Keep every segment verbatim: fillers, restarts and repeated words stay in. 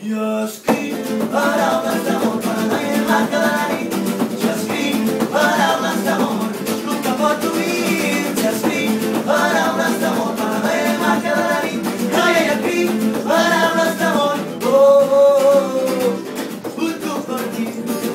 Jo escric paraules d'amor per a la noia blanca de la nit. Jo escric paraules d'amor, el que porto dins. Jo escric paraules d'amor per a la noia blanca de la nit. Noia, jo escric paraules d'amor. Oh, oh, oh, vull compartir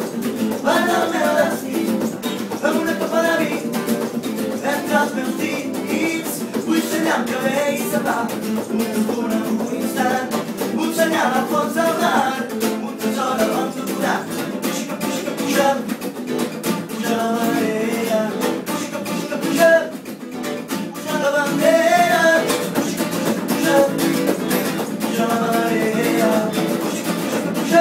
part del meu destí amb una copa de vi entre els meus dits. Vull senyar el cabell i semblar una estona, un instant. Vull senyar al fons del mar un tresor abans de durar. Puja que puja que puja, puja la marea. Puja que puja que puja, puja la bandera. Puja que puja que puja, puja la marea. Puja que puja que puja,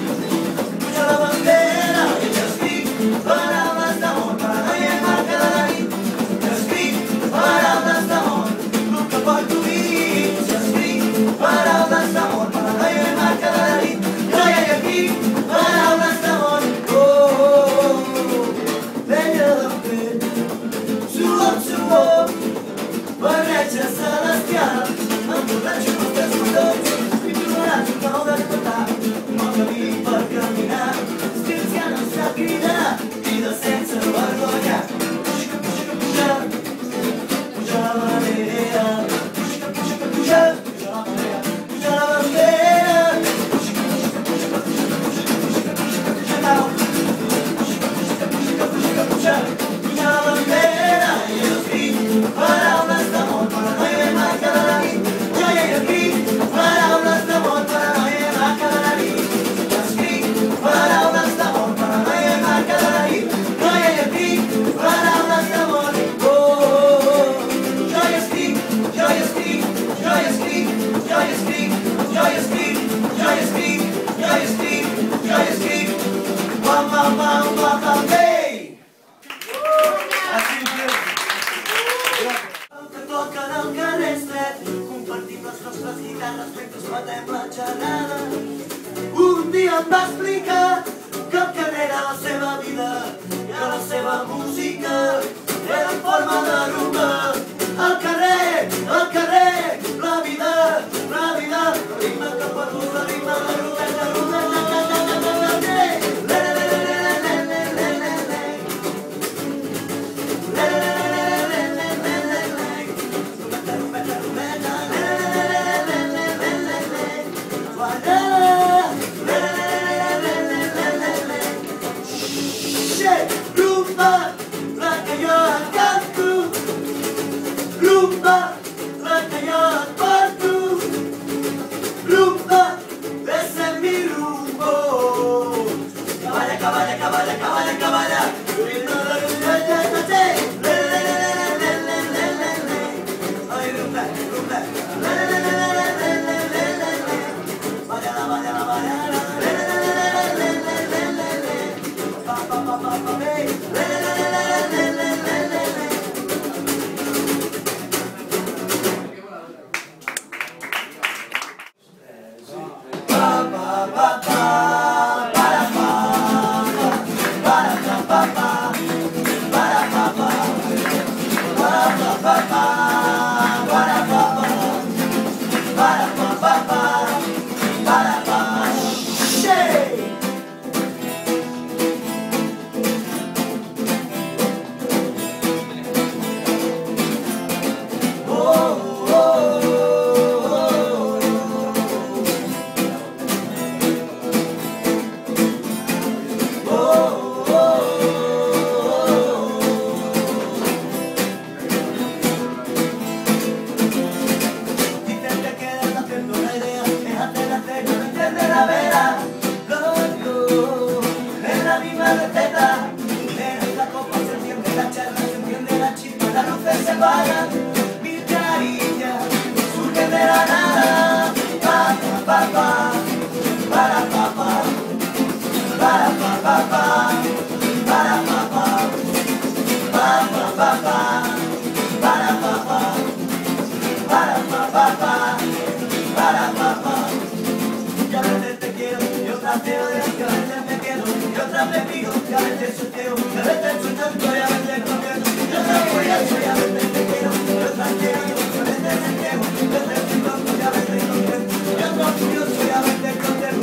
puja la bandera. I jo escric paraules d'amor per a la noia blanca de la nit. Jo escric paraules d'amor, el que porto dins. Jo escric paraules d'amor per a la noia blanca de la nit. Noia, jo escric paraules d'amor. Oh, oh, oh, vella del pet, suor, suor, barreja celestial. Emborratxo els teus cordons i trobaràs un nou despertar. Un nou camí per caminar, estils que no sap cridar, vida sense vergonya. Puja que puja que puja, puja la marea. Puja que puja que puja, puja la marea. Puja la bandera. Puja que puja que puja, puja que puja que puja que puja que puja cau. Puja que puja que puja que puja que puja, puja la bandera. I jo escric paraules d'amor per a la noia blanca de la nit. Jo ja jo escric paraules d'amor per a la noia blanca de la nit. Jo escric paraules d'amor per a la noia blanca de la nit. Jo ja jo escric paraules d'amor. Oh, oh, oh, jo ja escric, jo ja escric, jo ja escric, jo ja escric, jo ja escric, jo ja escric, jo ja escric, jo ja escric. Pam, pam, pam, pam, pam, ei! El que toquen al carrer estret, compartim les nostres guitarres mentre batem la xerrada. Un dia em va explicar que el carrer era la seva vida, que la seva música era en forma de rumba. El carrer, el carrer, la vida, la vida, el ritme que porto, el ritme de Rubén, de Rubén, de Rubén, de Rubén, de rumba, la que jo et canto, rumba, la que jo et porto, rumba, ese es mi rumbo. Caballa, caballa, caballa, caballa, caballa, ritmo de rumba, ya no sé. Le, le, le, le, le, le, le, le. Ay, rumba, rumba, le, le, le, le, le, le, le, le, le. Vaya, vaya, vaya, le, le, le, le, le, le, le, le. Pa, pa, pa, pa, pa, hey. Le, le, le, le, le, le, le, le, le. Pa, pa, pa, pa, para, pa, para, pa, pa, pa, para, pa, pa, para, pa, pa, pa, para, pa, pa, para, pa, pa, pa, para, pa, shake. Mil caricias surgen de la nada. Pa, pa, pa, para, pa, pa, para, pa, pa, pa, para, pa, pa, pa, pa, pa, pa, para, pa, pa, para, pa, pa, pa, para, pa, pa. Y a veces te quiero y otras te odio, y a veces me quedo y otras me pido, y a veces sorteo, y a veces soy tonto, y a veces comiendo, y otras curioso, y a veces te quiero y otras te odio, y a veces me quedo, y a veces soy tonto, y a veces comiendo, y otras curioso, y a veces contento.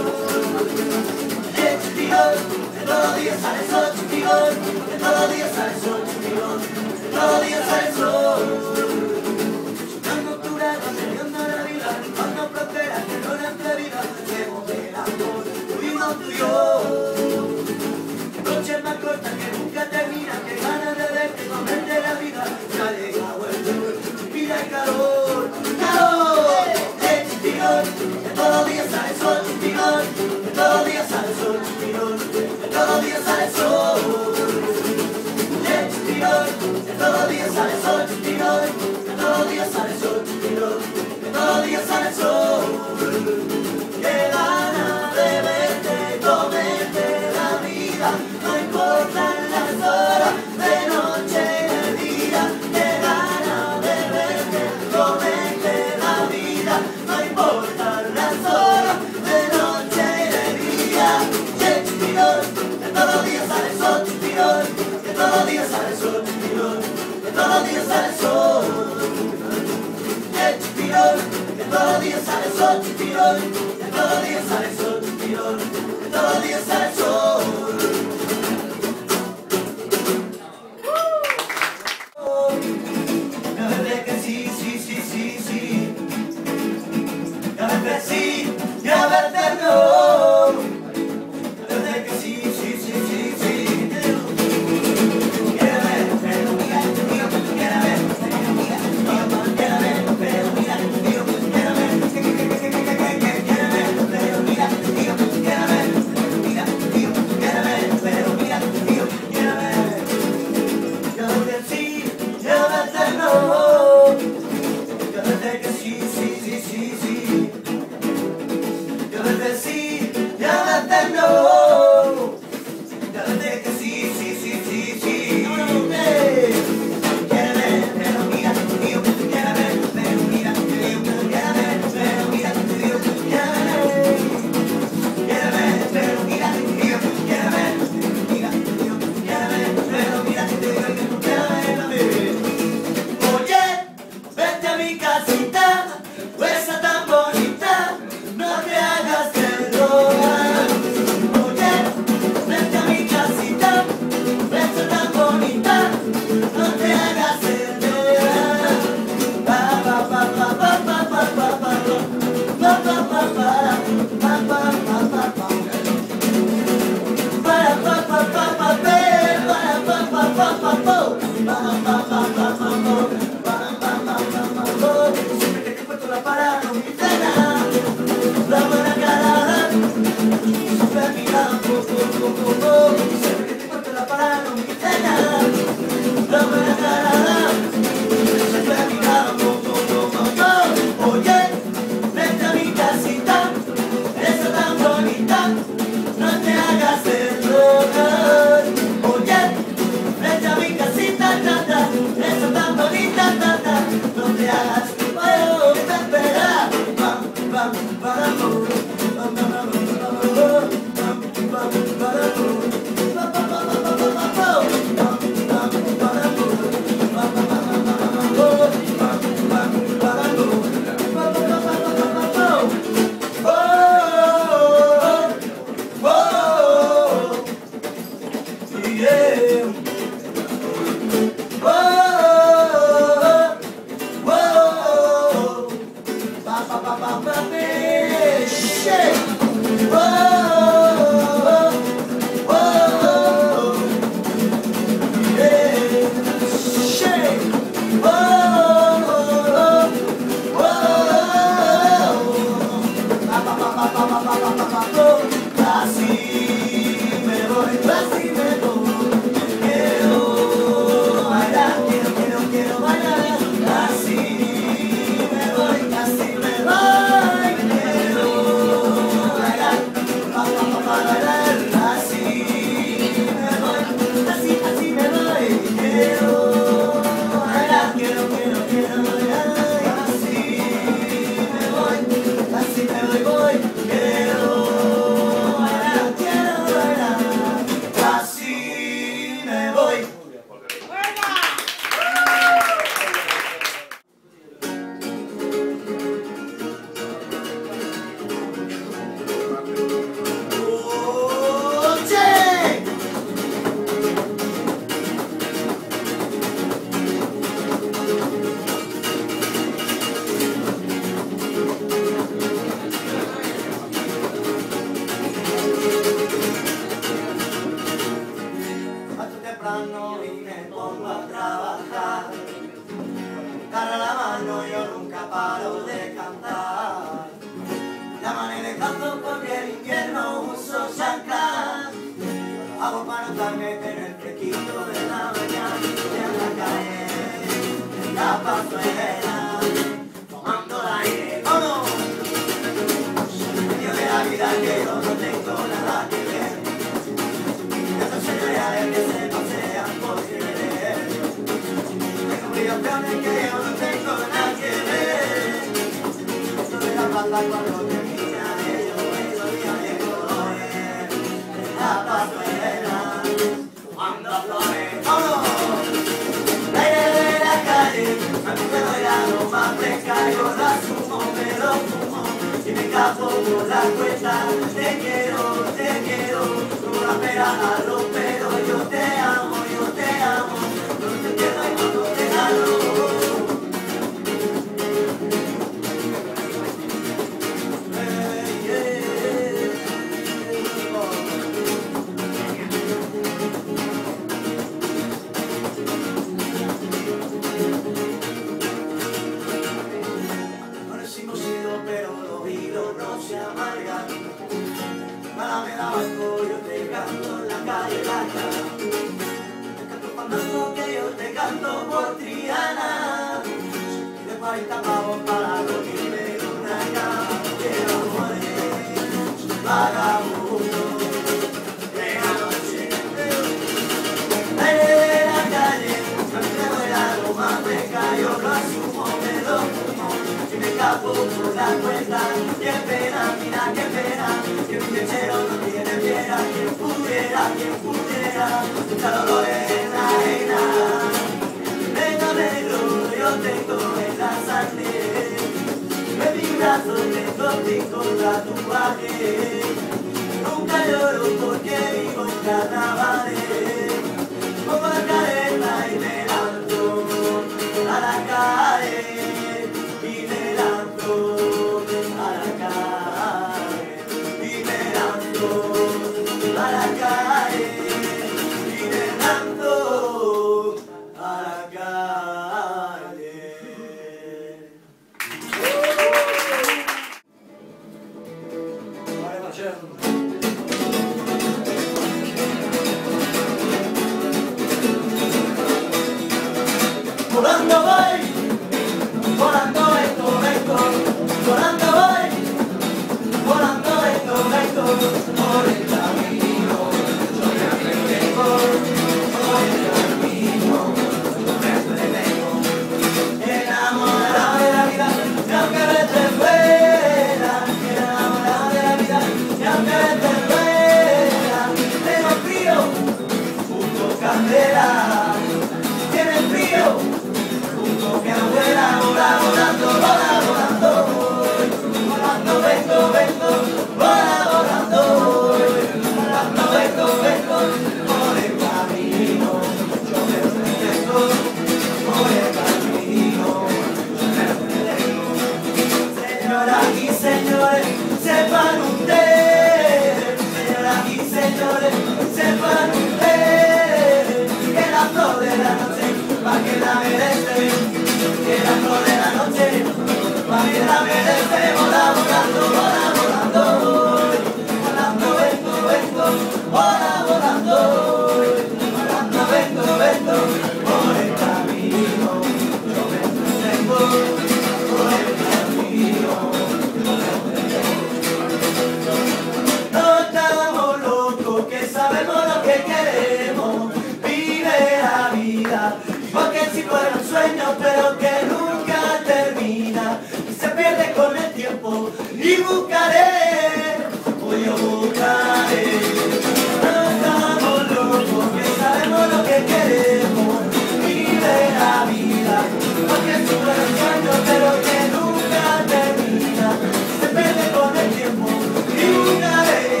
buscaré, hoy yo buscaré. No estamos locos, que sabemos lo que queremos, vive la vida, porque es un sueño pero que nunca termina, se pierde con el tiempo y buscaré.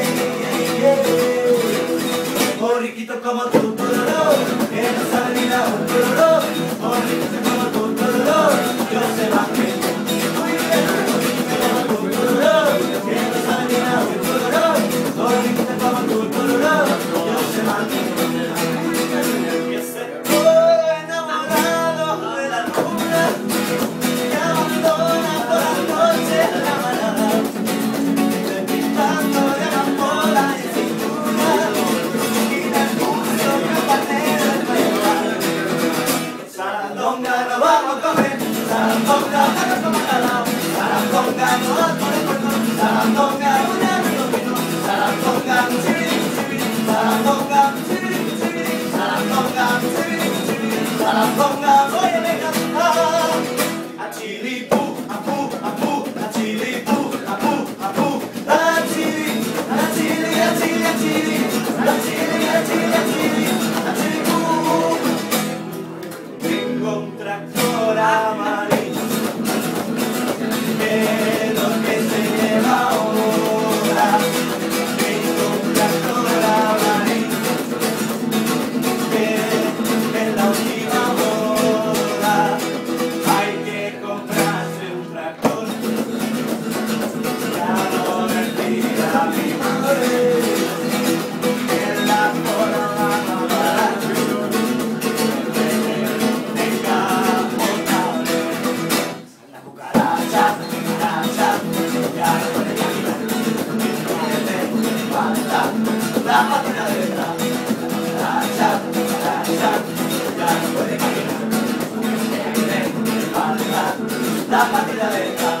Oh, riquito como tú, tororó, que no sabe ni la un tororó. Oh, riquito como tú, tororó, yo sé más que tú. Muy bien, oh, riquito como tú, tororó, que no sabe ni la un tororó. Oh, riquito como tú, tororó, yo sé más que tú. Y ese coro enamorado de la luna, que abandona por las noches la manada, despistando de amapola y sin luna. Sarandonga nos vamos a comer, sarandonga vamos a comer calao, sarandonga nos vamos a poner por todo, sarandonga un amigo mío, sarandonga chibiri chibiri, sarandonga chibiri chibiri, sarandonga chibiri chibiri, sarandonga voy a cantar. A chilipu, a pu, a pu, a chilipu, a pu, a pu, a chili, a chili, a chili, a chili, a chili, a chili, a chili, a chilipu. Tengo un tractor amarillo, que es lo que se lleva ahora. Tengo un tractor amarillo, que es la última moda. Hay que comprarse un tractor, ya no me tira mi madre, que la forma más barata. La máquina de verdad, la chat, la chat, ya no puede caminar. La máquina de verdad,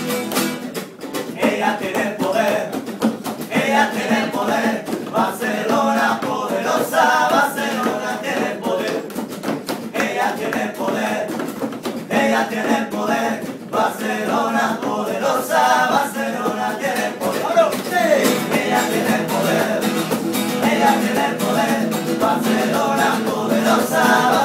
ella tiene el poder, ella tiene el poder. Barcelona poderosa, Barcelona tiene el poder. Ella tiene el poder, ella tiene el poder. Barcelona poderosa, Barcelona tiene el poder. Ella tiene el poder. Ella tiene el poder, Barcelona poderosa.